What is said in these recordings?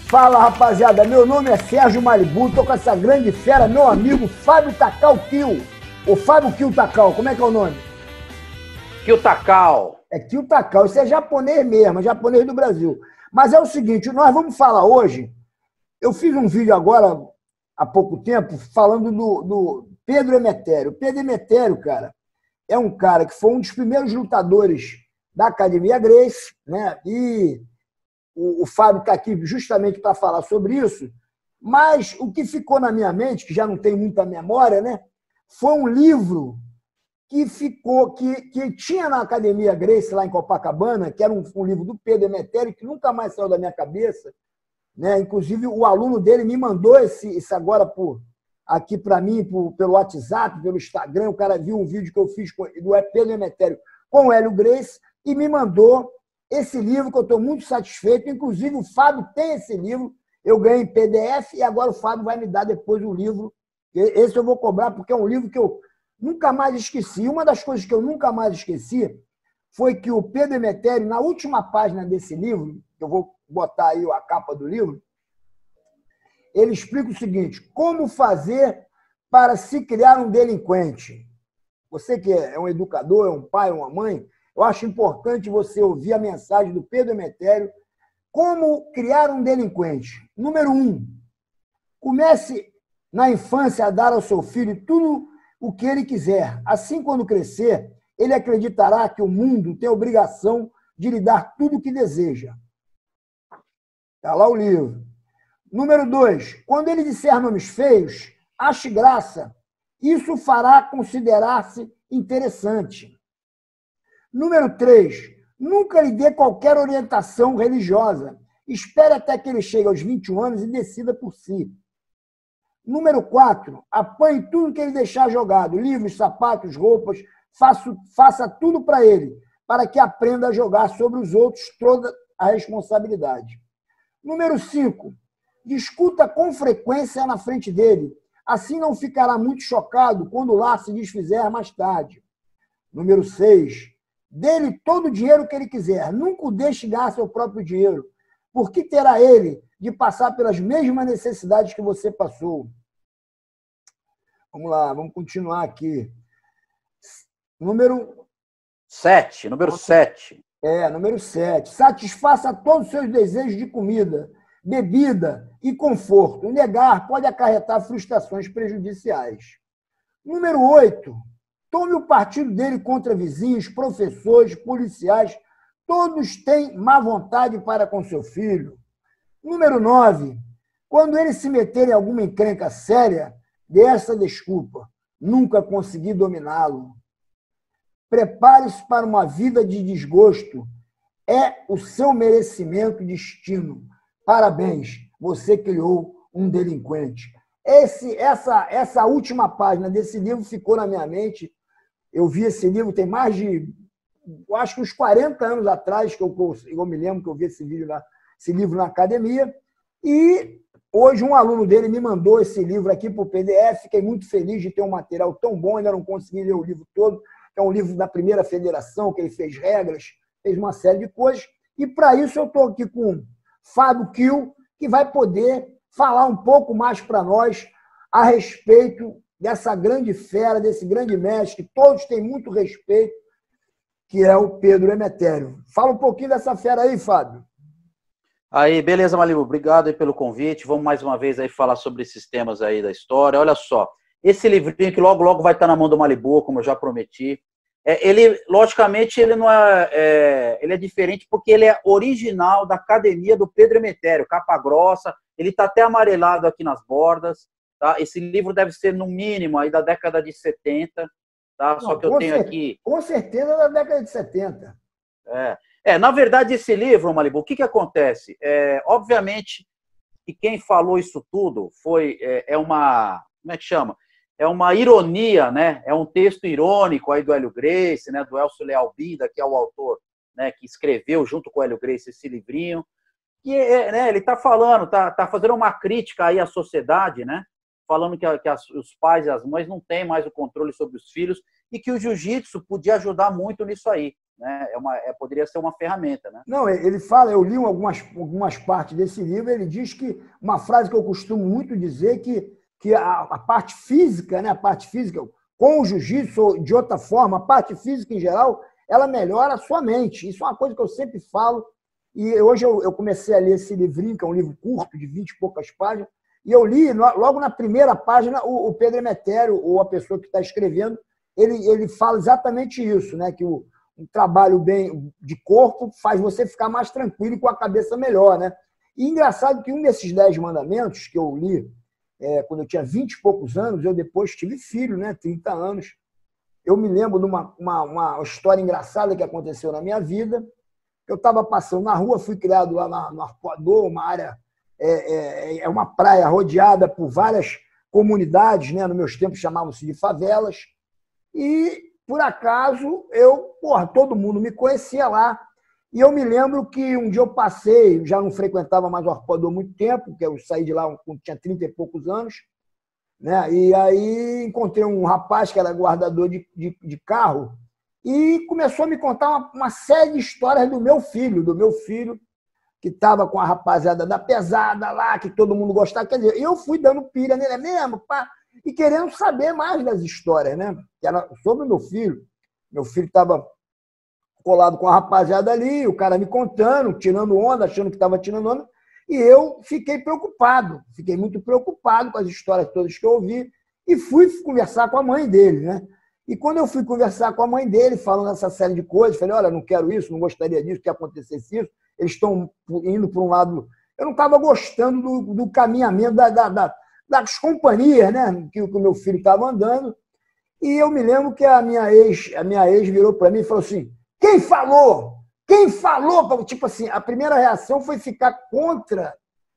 Fala, rapaziada, meu nome é Sérgio Malibu, tô com essa grande fera, meu amigo Fábio Takal Kill. O Fábio Kill Takal, como é que é o nome? Kill Takal. É Kill Takal, isso é japonês mesmo, é japonês do Brasil. Mas é o seguinte, nós vamos falar hoje, eu fiz um vídeo agora, há pouco tempo, falando do Pedro Emetério. Pedro Emetério, cara, é um cara que foi um dos primeiros lutadores da Academia Gracie, né? E o Fábio está aqui justamente para falar sobre isso, mas o que ficou na minha mente, que já não tem muita memória, né? Foi um livro que ficou, que tinha na Academia Gracie, lá em Copacabana, que era um livro do Pedro Emetério, que nunca mais saiu da minha cabeça, né? Inclusive, o aluno dele me mandou esse agora aqui para mim, pelo WhatsApp, pelo Instagram. O cara viu um vídeo que eu fiz do Pedro Emetério com o Hélio Gracie e me mandou esse livro, que eu estou muito satisfeito. Inclusive, o Fábio tem esse livro, eu ganhei em PDF e agora o Fábio vai me dar depois o livro. Esse eu vou cobrar, porque é um livro que eu nunca mais esqueci. Uma das coisas que eu nunca mais esqueci foi que o Pedro Emetério, na última página desse livro, eu vou botar aí a capa do livro, ele explica o seguinte: como fazer para se criar um delinquente. Você que é um educador, é um pai, uma mãe, eu acho importante você ouvir a mensagem do Pedro Emetério. Como criar um delinquente. Número 1, comece na infância a dar ao seu filho tudo o que ele quiser. Assim, quando crescer, ele acreditará que o mundo tem a obrigação de lhe dar tudo o que deseja. Está lá o livro. Número 2, quando ele disser nomes feios, ache graça. Isso fará considerar-se interessante. Número 3, nunca lhe dê qualquer orientação religiosa. Espere até que ele chegue aos 21 anos e decida por si. Número 4, apanhe tudo que ele deixar jogado. Livros, sapatos, roupas, faça tudo para ele, para que aprenda a jogar sobre os outros toda a responsabilidade. Número 5, discuta com frequência na frente dele. Assim não ficará muito chocado quando o lar se desfizer mais tarde. Número 6, dê-lhe todo o dinheiro que ele quiser. Nunca o deixe ganhar seu próprio dinheiro, porque terá ele de passar pelas mesmas necessidades que você passou. Vamos lá, vamos continuar aqui. Número 7. Número 7. Número 7. Satisfaça todos os seus desejos de comida, bebida e conforto. O negar pode acarretar frustrações prejudiciais. Número 8. Tome o partido dele contra vizinhos, professores, policiais. Todos têm má vontade para com seu filho. Número 9. Quando ele se meter em alguma encrenca séria, dê essa desculpa: nunca consegui dominá-lo. Prepare-se para uma vida de desgosto. É o seu merecimento e destino. Parabéns, você criou um delinquente. Essa última página desse livro ficou na minha mente. Eu vi esse livro tem mais de, acho que uns 40 anos atrás, que eu me lembro que eu vi esse livro na academia. E hoje um aluno dele me mandou esse livro aqui para o PDF. Fiquei muito feliz de ter um material tão bom. Ainda não consegui ler o livro todo. É um livro da primeira federação, que ele fez regras, fez uma série de coisas. E para isso eu estou aqui com o Fábio Kill, que vai poder falar um pouco mais para nós a respeito dessa grande fera, desse grande mestre, que todos têm muito respeito, que é o Pedro Emetério. Fala um pouquinho dessa fera aí, Fábio. Aí, beleza, Malibu. Obrigado aí pelo convite. Vamos mais uma vez aí falar sobre esses temas aí da história. Olha só, esse livrinho que logo, logo vai estar na mão do Malibu, como eu já prometi. Ele, logicamente, ele não ele é diferente porque ele é original da academia do Pedro Emetério, capa grossa. Ele está até amarelado aqui nas bordas. Tá? Esse livro deve ser, no mínimo, aí da década de 70. Tá? Só que eu tenho aqui... Com certeza da década de 70. Na verdade, esse livro, Malibu, o que acontece? Obviamente, que quem falou isso tudo foi... como é que chama? É uma ironia, né? É um texto irônico aí do Hélio Gracie, né? Do Elcio Leal Binda, que é o autor, né? Que escreveu junto com o Hélio Gracie esse livrinho. E né? Ele está falando, tá fazendo uma crítica aí à sociedade, né? Falando que os pais e as mães não têm mais o controle sobre os filhos e que o jiu-jitsu podia ajudar muito nisso aí. né? Poderia ser uma ferramenta, né? Não, ele fala, eu li algumas partes desse livro, ele diz que uma frase que eu costumo muito dizer, que a parte física, né, a parte física, com o jiu-jitsu, de outra forma, a parte física em geral, ela melhora a sua mente. Isso é uma coisa que eu sempre falo. E hoje eu comecei a ler esse livrinho, que é um livro curto, de 20 e poucas páginas, e eu li, logo na primeira página, o Pedro Emetério, ou a pessoa que está escrevendo, ele fala exatamente isso, né? Que um trabalho bem de corpo faz você ficar mais tranquilo e com a cabeça melhor, né? E engraçado que um desses 10 mandamentos que eu li, quando eu tinha 20 e poucos anos, eu depois tive filho, né? 30 anos. Eu me lembro de uma história engraçada que aconteceu na minha vida. Eu estava passando na rua, fui criado lá no Arpoador, uma área, uma praia rodeada por várias comunidades, né? Nos meus tempos chamavam-se de favelas. E, por acaso, todo mundo me conhecia lá. E eu me lembro que um dia eu passei, já não frequentava mais o Arpoador há muito tempo, porque eu saí de lá quando tinha 30 e poucos anos, né? E aí encontrei um rapaz que era guardador de carro e começou a me contar uma série de histórias do meu filho, que estava com a rapaziada da pesada lá, que todo mundo gostava. Quer dizer, eu fui dando pilha nele mesmo, pá, e querendo saber mais das histórias, né? Que era sobre o meu filho. Meu filho estava colado com a rapaziada ali, o cara me contando, tirando onda, achando que estava tirando onda, e eu fiquei muito preocupado com as histórias todas que eu ouvi, e fui conversar com a mãe dele, né? E quando eu fui conversar com a mãe dele, falando essa série de coisas, falei, olha, não quero isso, não gostaria disso, que acontecesse isso, eles estão indo para um lado... Eu não estava gostando do caminhamento das companhias, né, que o meu filho estava andando, e eu me lembro que a minha ex virou para mim e falou assim, quem falou? Quem falou? Tipo assim, a primeira reação foi ficar contra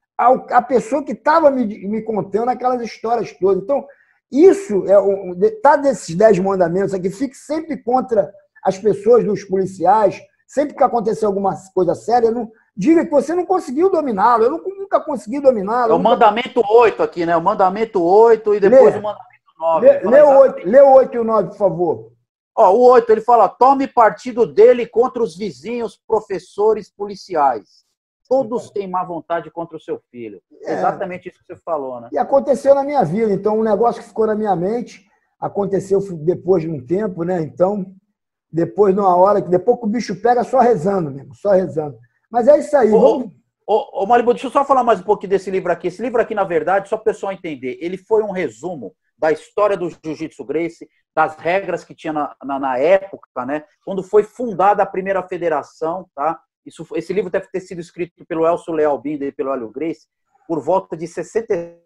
a pessoa que estava me contando aquelas histórias todas. Então, isso tá desses 10 mandamentos aqui, fique sempre contra as pessoas, dos policiais, sempre que acontecer alguma coisa séria, não diga que você não conseguiu dominá-lo, eu nunca consegui dominá-lo. É o mandamento 8 aqui, né? O mandamento 8 e depois o mandamento 9. Lê o 8 e o 9, por favor. Ó, o 8, ele fala, tome partido dele contra os vizinhos, professores, policiais. Todos têm má vontade contra o seu filho. Exatamente isso que você falou, né? E aconteceu na minha vida. Então, um negócio que ficou na minha mente, aconteceu depois de um tempo, né? Então, depois que o bicho pega, só rezando mesmo, só rezando. Mas é isso aí. Ô, Malibu, deixa eu só falar mais um pouquinho desse livro aqui. Esse livro aqui, na verdade, só para o pessoal entender, ele foi um resumo da história do Jiu-Jitsu Gracie, das regras que tinha na época, né? Quando foi fundada a primeira federação, tá? Esse livro deve ter sido escrito pelo Elcio Leal Binder e pelo Hélio Gracie por volta de 67,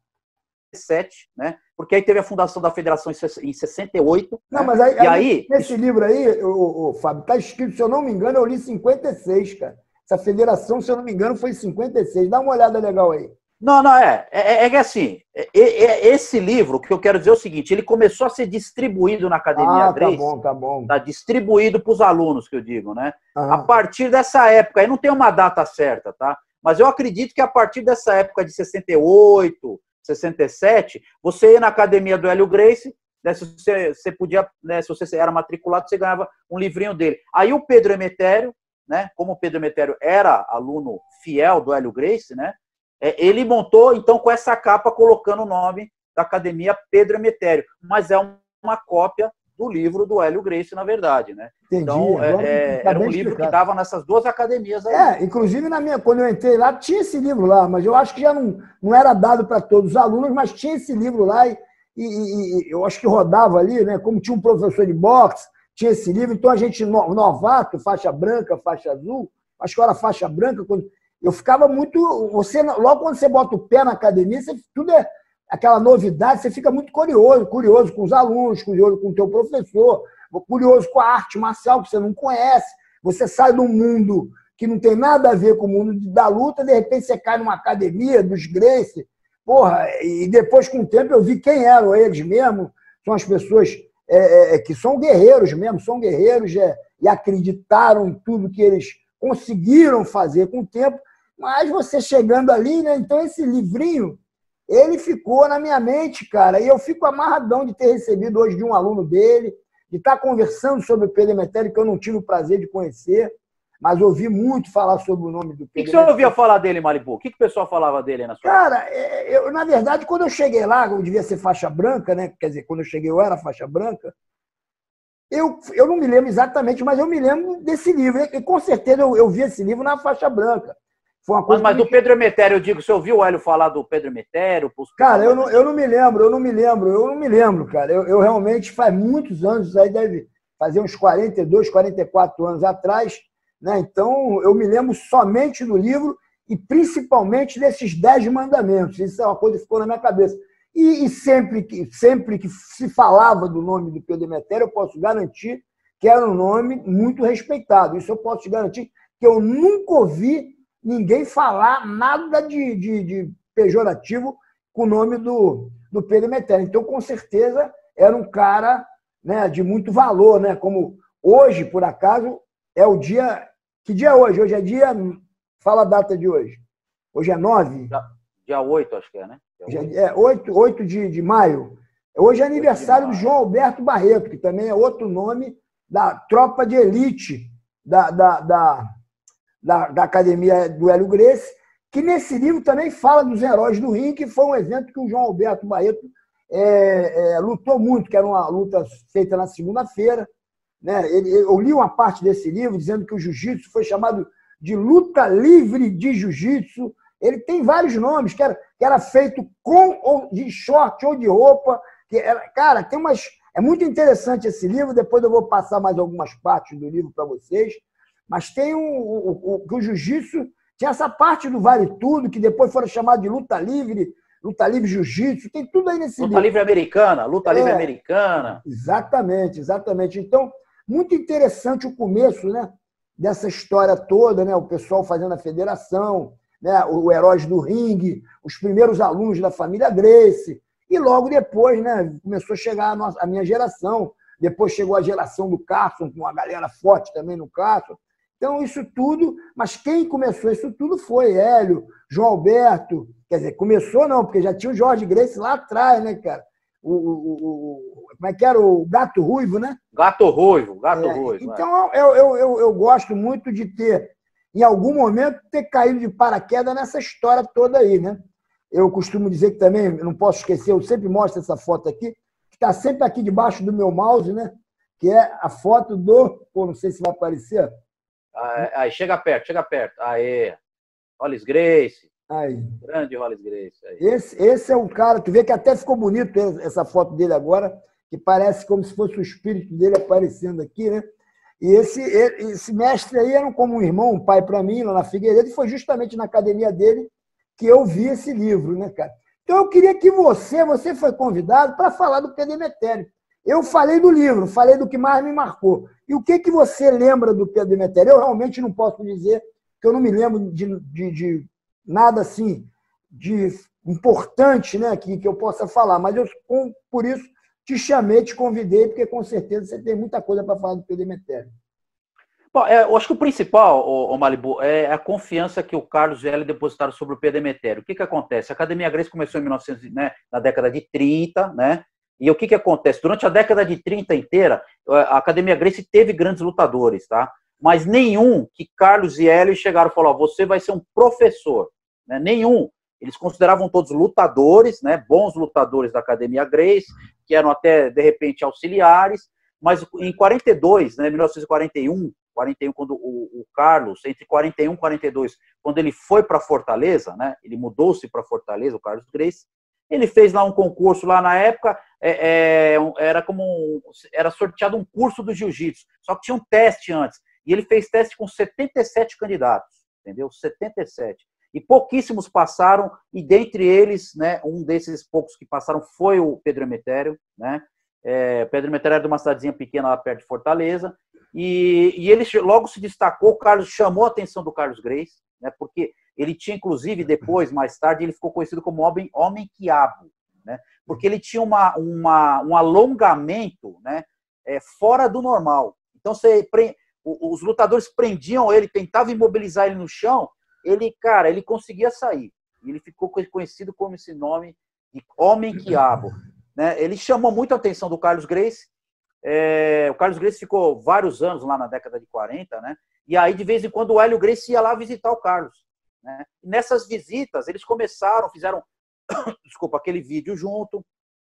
né? Porque aí teve a fundação da federação em 68. Não, né? Mas aí nesse livro aí, Fábio, está escrito, se eu não me engano, eu li 56, cara. Essa federação, se eu não me engano, foi em 56. Dá uma olhada legal aí. Não, que assim, esse livro, que eu quero dizer é o seguinte, ele começou a ser distribuído na Academia Gracie. Tá bom. Tá distribuído para os alunos, que eu digo, né? Uhum. A partir dessa época, aí não tem uma data certa, tá? Mas eu acredito que a partir dessa época de 68, 67, você ia na Academia do Hélio Gracie, né, se você podia, né, se você era matriculado, você ganhava um livrinho dele. Aí o Pedro Emetério, né? Como o Pedro Emetério era aluno fiel do Hélio Gracie, né? Ele montou, então, com essa capa, colocando o nome da Academia Pedro Emetério. Mas é uma cópia do livro do Hélio Gracie, na verdade, né? Entendi. Então, era um livro que estava nessas duas academias aí. Inclusive, quando eu entrei lá, tinha esse livro lá, mas eu acho que já não era dado para todos os alunos, mas tinha esse livro lá e eu acho que rodava ali, né? Como tinha um professor de boxe, tinha esse livro, então a gente, novato, faixa branca, faixa azul, acho que era faixa branca, eu ficava muito... Logo quando você bota o pé na academia, tudo é aquela novidade, você fica muito curioso com os alunos, curioso com o teu professor, curioso com a arte marcial que você não conhece. Você sai de um mundo que não tem nada a ver com o mundo da luta, de repente você cai numa academia dos Gracie, porra, e depois com o tempo eu vi quem eram eles mesmo, são as pessoas que são guerreiros mesmo, e acreditaram em tudo que eles conseguiram fazer com o tempo, mas você chegando ali, né? Então esse livrinho, ele ficou na minha mente, cara, e eu fico amarradão de ter recebido hoje de um aluno dele, de estar conversando sobre o Pedro Emetério, que eu não tive o prazer de conhecer, mas ouvi muito falar sobre o nome do Pedro Emetério. O que você ouvia falar dele, Malibu? O que o pessoal falava dele na sua Cara, na verdade, quando eu cheguei lá, eu devia ser faixa branca, né? Quer dizer, quando eu cheguei eu era faixa branca. Eu não me lembro exatamente, mas eu me lembro desse livro. E com certeza eu vi esse livro na faixa branca. Foi uma coisa mas do Pedro Emetério, eu digo, você ouviu o Hélio falar do Pedro Emetério? Cara, eu não me lembro, cara. Eu realmente, faz muitos anos, isso aí deve fazer uns 42, 44 anos atrás, né? Então, eu me lembro somente do livro e principalmente desses 10 mandamentos. Isso é uma coisa que ficou na minha cabeça. E sempre que se falava do nome do Pedro Emetério, eu posso garantir que era um nome muito respeitado. Isso eu posso te garantir, que eu nunca ouvi ninguém falar nada de pejorativo com o nome do Pedro Emetério. Então, com certeza, era um cara, né, de muito valor, né? Como hoje, por acaso, é o dia... Que dia é hoje? Hoje é dia... Fala a data de hoje. Hoje é 9? Dia 8, acho que é, né? É 8 de maio. Hoje é aniversário do João Alberto Barreto, que também é outro nome da tropa de elite da Academia do Hélio Gracie, que nesse livro também fala dos Heróis do Ringue, que foi um evento que o João Alberto Barreto lutou muito, que era uma luta feita na segunda-feira. Né? Eu li uma parte desse livro dizendo que o jiu-jitsu foi chamado de luta livre de jiu-jitsu. Ele tem vários nomes, que era feito com ou de short ou de roupa. Cara, tem umas... É muito interessante esse livro, depois eu vou passar mais algumas partes do livro para vocês. Mas tem o jiu-jitsu, tinha essa parte do vale tudo, que depois foram chamados de luta livre jiu-jitsu, tem tudo aí nesse livro. Luta livre americana, luta livre americana. Exatamente, exatamente. Então, muito interessante o começo, né, dessa história toda, né, o pessoal fazendo a federação, né, o Heróis do Ringue, os primeiros alunos da família Gracie, e logo depois, né, começou a chegar a minha geração, depois chegou a geração do Carson, com uma galera forte também no Carson. Então, isso tudo, mas quem começou isso tudo foi Hélio, João Alberto, quer dizer, começou não, porque já tinha o Jorge Gracie lá atrás, né, cara? Como é que era? O Gato Ruivo, né? Gato Ruivo. Então, eu gosto muito de ter, em algum momento, ter caído de paraquedas nessa história toda aí, né? Eu costumo dizer que também, não posso esquecer, eu sempre mostro essa foto aqui, que está sempre aqui debaixo do meu mouse, né? Que é a foto do... Pô, não sei se vai aparecer. Aí, chega perto. Aí, Hollis Gracie. Aí. Grande Hollis Gracie. Aí. Esse é um cara, tu vê que até ficou bonito essa foto dele agora, que parece como se fosse o espírito dele aparecendo aqui, né? E esse mestre aí era como um irmão, um pai para mim, lá na Figueiredo, e foi justamente na academia dele que eu vi esse livro, né, cara? Então eu queria que você foi convidado para falar do Pedro Emetério. Eu falei do livro, falei do que mais me marcou. E o que você lembra do Pedro Emetério? Eu realmente não posso dizer que eu não me lembro de nada assim de importante, né, que eu possa falar, mas por isso te chamei, te convidei, porque com certeza você tem muita coisa para falar do Pedro Emetério. Bom, eu acho que o principal, o Malibu, é a confiança que o Carlos e o Hélio depositaram sobre o Pedro Emetério. O que acontece? A Academia Gracie começou em 1900, né, na década de 30, né? E o que acontece? Durante a década de 30 inteira, a Academia Gracie teve grandes lutadores, tá? Mas nenhum que Carlos e Hélio chegaram e falaram, você vai ser um professor. Né? Nenhum. Eles consideravam todos lutadores, né? Bons lutadores da Academia Gracie, que eram até, de repente, auxiliares. Mas em 42, né, 1941, quando o Carlos, entre 41 e 42, quando ele foi para Fortaleza, né? Ele mudou-se para Fortaleza, o Carlos Gracie. Ele fez lá um concurso lá na época, era sorteado um curso do jiu-jitsu, só que tinha um teste antes, e ele fez teste com 77 candidatos, entendeu? 77. E pouquíssimos passaram, e dentre eles, né, um desses poucos que passaram foi o Pedro Emetério, né? Pedro Emetério era de uma cidadezinha pequena lá perto de Fortaleza, e ele logo se destacou, o Carlos chamou a atenção do Carlos Gracie, né, porque ele tinha, inclusive, depois, mais tarde, ele ficou conhecido como Homem Quiabo, né? Porque ele tinha um alongamento, né, fora do normal. Então, os lutadores prendiam ele, tentavam imobilizar ele no chão, ele conseguia sair. Ele ficou conhecido como esse nome de Homem Quiabo. Né? Ele chamou muito a atenção do Carlos Gracie, o Carlos Gracie ficou vários anos lá na década de 40, né? E aí, de vez em quando, o Hélio Gracie ia lá visitar o Carlos, né? E nessas visitas, eles fizeram, desculpa, aquele vídeo junto.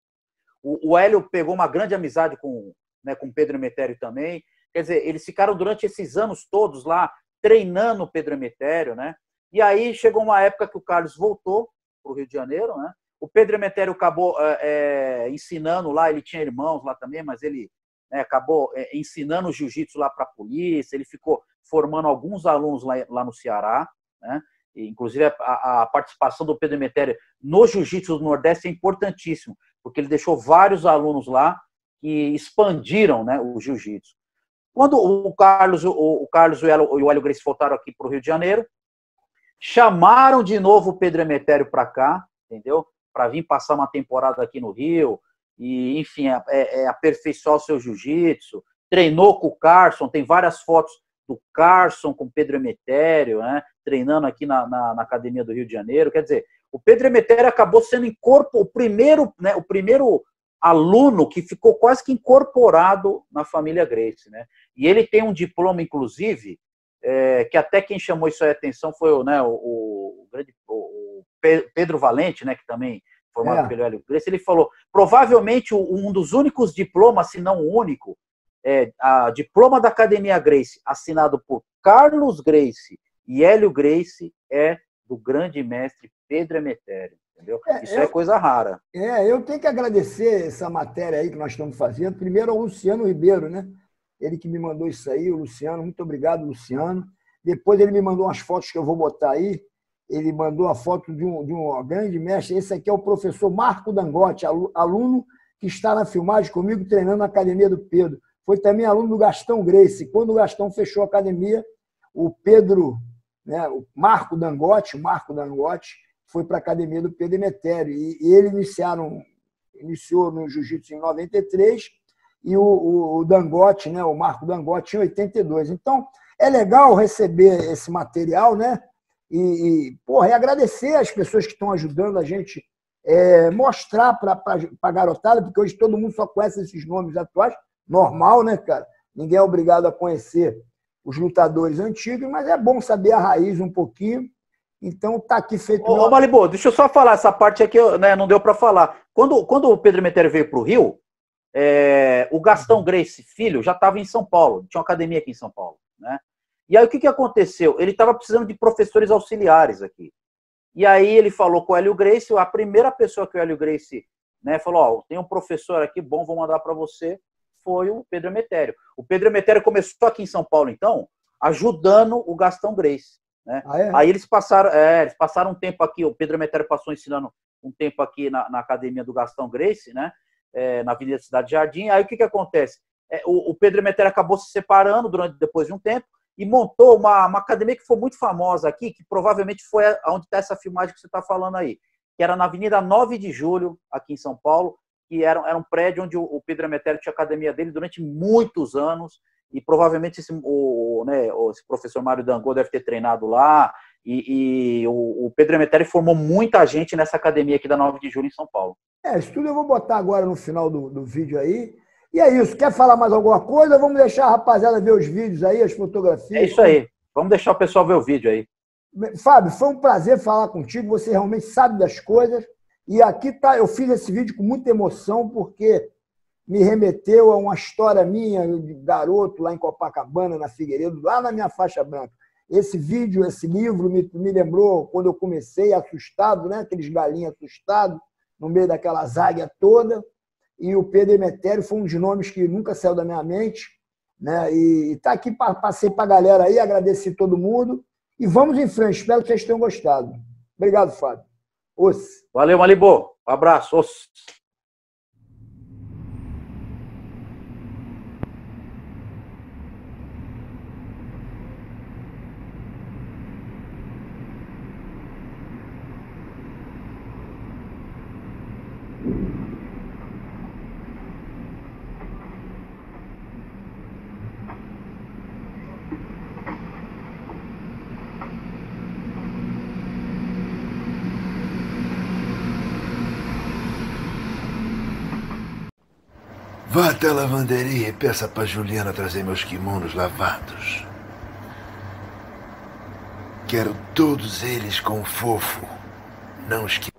O Hélio pegou uma grande amizade com, né, com Pedro Emetério também. Quer dizer, eles ficaram durante esses anos todos lá treinando o Pedro Emetério, né? E aí chegou uma época que o Carlos voltou para o Rio de Janeiro, né? O Pedro Emetério acabou ensinando lá, ele tinha irmãos lá também, mas ele, né, acabou ensinando o jiu-jitsu lá para a polícia, ele ficou formando alguns alunos lá no Ceará, né? E, inclusive a participação do Pedro Emetério no jiu-jitsu do Nordeste é importantíssimo, porque ele deixou vários alunos lá que expandiram, né, o jiu-jitsu. Quando o Carlos e o Hélio Gracie voltaram aqui para o Rio de Janeiro, chamaram de novo o Pedro Emetério para cá, entendeu? Para vir passar uma temporada aqui no Rio, e, enfim, aperfeiçoar o seu jiu-jitsu. Treinou com o Carson, tem várias fotos do Carson com o Pedro Emetério, né? Treinando aqui na Academia do Rio de Janeiro. Quer dizer, o Pedro Emetério acabou sendo o primeiro aluno que ficou quase que incorporado na família Gracie, né? E ele tem um diploma, inclusive, que até quem chamou isso aí a atenção foi o Pedro Valente, né, que também formado pelo Hélio Gracie. Ele falou, provavelmente um dos únicos diplomas, se não o único, a diploma da Academia Gracie, assinado por Carlos Gracie e Hélio Gracie, é do grande mestre Pedro Emetério. Entendeu? Isso é coisa rara. Eu tenho que agradecer essa matéria aí que nós estamos fazendo. Primeiro ao Luciano Ribeiro, né? Ele que me mandou isso aí, o Luciano. Muito obrigado, Luciano. Depois ele me mandou umas fotos que eu vou botar aí. Ele mandou a foto de um grande mestre. Esse aqui é o professor Marco Dangote, aluno que está na filmagem comigo, treinando na Academia do Pedro. Foi também aluno do Gastão Gracie. Quando o Gastão fechou a academia, o Pedro, né, o Marco Dangote, foi para a Academia do Pedro Emetério. E ele iniciou no jiu-jitsu em 93 e o Dangote, né, o Marco Dangote, em 82. Então, é legal receber esse material, né? E agradecer as pessoas que estão ajudando a gente mostrar para a garotada, porque hoje todo mundo só conhece esses nomes atuais. Normal, né, cara? Ninguém é obrigado a conhecer os lutadores antigos, mas é bom saber a raiz um pouquinho. Então, tá aqui feito... Ô, Malibu, deixa eu só falar essa parte aqui, né, não deu para falar. Quando o Pedro Emetério veio para o Rio, o Gastão Gracie, filho, já estava em São Paulo, tinha uma academia aqui em São Paulo, né? E aí, o que aconteceu? Ele estava precisando de professores auxiliares aqui. E aí, ele falou com o Hélio Gracie, a primeira pessoa que o Hélio Gracie, né, falou, tem um professor aqui, bom, vou mandar para você, foi o Pedro Emetério. O Pedro Emetério começou aqui em São Paulo, então, ajudando o Gastão Gracie. Né? Aí eles passaram um tempo aqui, o Pedro Emetério passou ensinando um tempo aqui na academia do Gastão Gracie, né? Na Avenida Cidade Jardim. Aí o que acontece? O Pedro Emetério acabou se separando depois de um tempo e montou uma academia que foi muito famosa aqui, que provavelmente foi onde está essa filmagem que você está falando aí, que era na Avenida 9 de Julho, aqui em São Paulo, que era um prédio onde o Pedro Emetério tinha a academia dele durante muitos anos, e provavelmente esse professor Mário Dangot deve ter treinado lá, e o Pedro Emetério formou muita gente nessa academia aqui da 9 de Julho em São Paulo. Isso tudo eu vou botar agora no final do vídeo aí. E é isso, quer falar mais alguma coisa? Vamos deixar a rapaziada ver os vídeos aí, as fotografias. É isso aí, vamos deixar o pessoal ver o vídeo aí. Fábio, foi um prazer falar contigo, você realmente sabe das coisas. E aqui tá, eu fiz esse vídeo com muita emoção, porque me remeteu a uma história minha, de garoto lá em Copacabana, na Figueiredo, lá na minha faixa branca. Esse vídeo, esse livro me lembrou quando eu comecei assustado, né? Aqueles galinhos assustados, no meio daquela záguia toda. E o Pedro Emetério foi um dos nomes que nunca saiu da minha mente, né? E tá aqui, passei para a galera aí, agradeci todo mundo. E vamos em frente, espero que vocês tenham gostado. Obrigado, Fábio. Valeu, Malibu. Um abraço. Vá até a lavanderia e peça para Juliana trazer meus kimonos lavados. Quero todos eles com fofo. Não esqueça.